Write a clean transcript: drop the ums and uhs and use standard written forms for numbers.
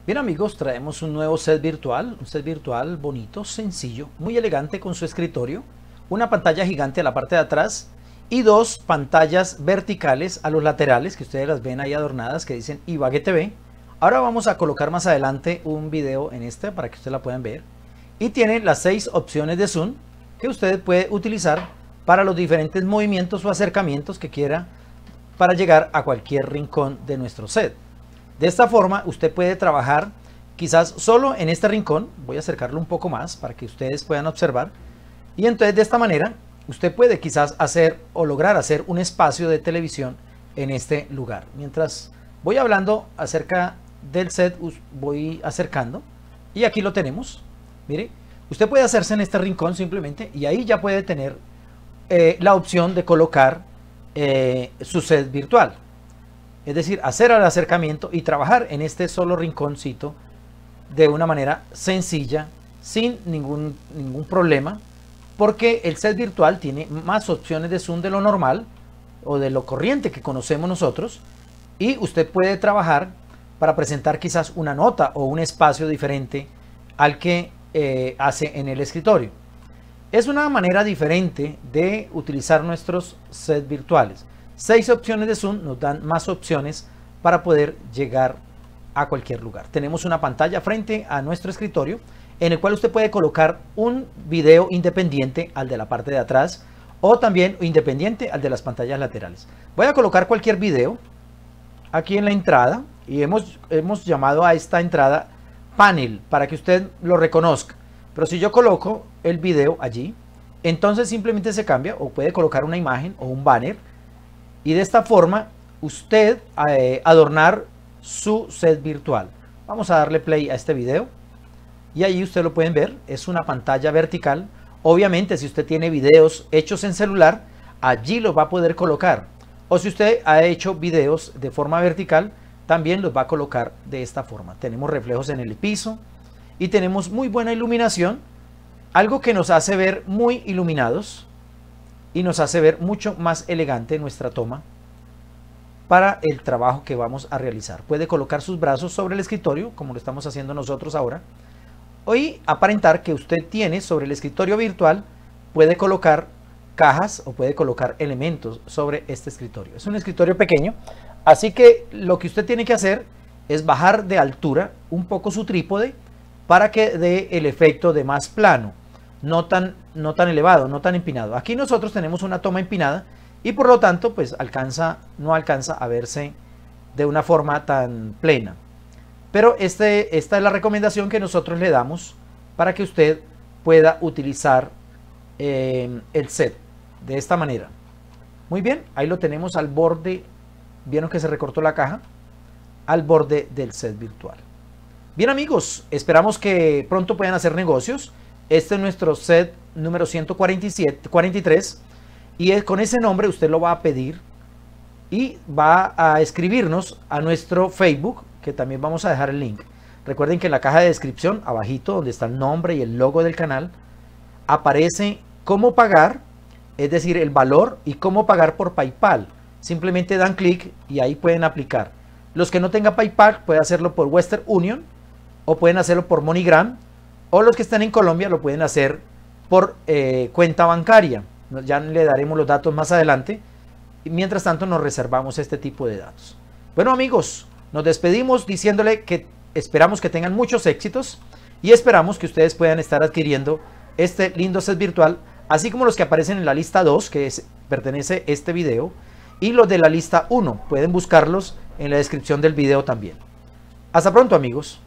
Bien amigos, traemos un nuevo un set virtual bonito, sencillo, muy elegante con su escritorio, una pantalla gigante a la parte de atrás y dos pantallas verticales a los laterales que ustedes las ven ahí adornadas que dicen Ibagué TV. Ahora vamos a colocar más adelante un video en este para que ustedes la puedan ver. Y tiene las 6 opciones de zoom que usted puede utilizar para los diferentes movimientos o acercamientos que quiera para llegar a cualquier rincón de nuestro set. De esta forma usted puede trabajar quizás solo en este rincón. Voy a acercarlo un poco más para que ustedes puedan observar. Y entonces de esta manera usted puede quizás hacer o lograr hacer un espacio de televisión en este lugar. Mientras voy hablando acerca del set, voy acercando y aquí lo tenemos. Mire, usted puede hacerse en este rincón simplemente y ahí ya puede tener la opción de colocar su set virtual. Es decir, hacer el acercamiento y trabajar en este solo rinconcito de una manera sencilla, sin ningún problema, porque el set virtual tiene más opciones de zoom de lo normal o de lo corriente que conocemos nosotros, y usted puede trabajar para presentar quizás una nota o un espacio diferente al que hace en el escritorio. Es una manera diferente de utilizar nuestros sets virtuales. 6 opciones de zoom nos dan más opciones para poder llegar a cualquier lugar. Tenemos una pantalla frente a nuestro escritorio en el cual usted puede colocar un video independiente al de la parte de atrás o también independiente al de las pantallas laterales. Voy a colocar cualquier video aquí en la entrada y hemos llamado a esta entrada panel para que usted lo reconozca. Pero si yo coloco el video allí, entonces simplemente se cambia, o puede colocar una imagen o un banner. Y de esta forma usted adornar su set virtual. Vamos a darle play a este video. Y ahí ustedes lo pueden ver. Es una pantalla vertical. Obviamente si usted tiene videos hechos en celular, allí los va a poder colocar. O si usted ha hecho videos de forma vertical, también los va a colocar de esta forma. Tenemos reflejos en el piso. Y tenemos muy buena iluminación. Algo que nos hace ver muy iluminados. Y nos hace ver mucho más elegante nuestra toma para el trabajo que vamos a realizar. Puede colocar sus brazos sobre el escritorio, como lo estamos haciendo nosotros ahora, y aparentar que usted tiene sobre el escritorio virtual. Puede colocar cajas o puede colocar elementos sobre este escritorio. Es un escritorio pequeño, así que lo que usted tiene que hacer es bajar de altura un poco su trípode para que dé el efecto de más plano. No tan elevado, no tan empinado. Aquí nosotros tenemos una toma empinada y por lo tanto pues no alcanza a verse de una forma tan plena. Pero esta es la recomendación que nosotros le damos para que usted pueda utilizar el set de esta manera. Muy bien, ahí lo tenemos al borde. Vieron que se recortó la caja al borde del set virtual. Bien amigos, esperamos que pronto puedan hacer negocios. Este es nuestro set número 143 y con ese nombre usted lo va a pedir y va a escribirnos a nuestro Facebook, que también vamos a dejar el link. Recuerden que en la caja de descripción, abajito, donde está el nombre y el logo del canal, aparece cómo pagar, es decir, el valor y cómo pagar por PayPal. Simplemente dan clic y ahí pueden aplicar. Los que no tengan PayPal pueden hacerlo por Western Union o pueden hacerlo por MoneyGram. O los que están en Colombia lo pueden hacer por cuenta bancaria. Ya le daremos los datos más adelante. Y mientras tanto nos reservamos este tipo de datos. Bueno amigos, nos despedimos diciéndole que esperamos que tengan muchos éxitos. Y esperamos que ustedes puedan estar adquiriendo este lindo set virtual. Así como los que aparecen en la lista 2, que pertenece a este video. Y los de la lista 1. Pueden buscarlos en la descripción del video también. Hasta pronto amigos.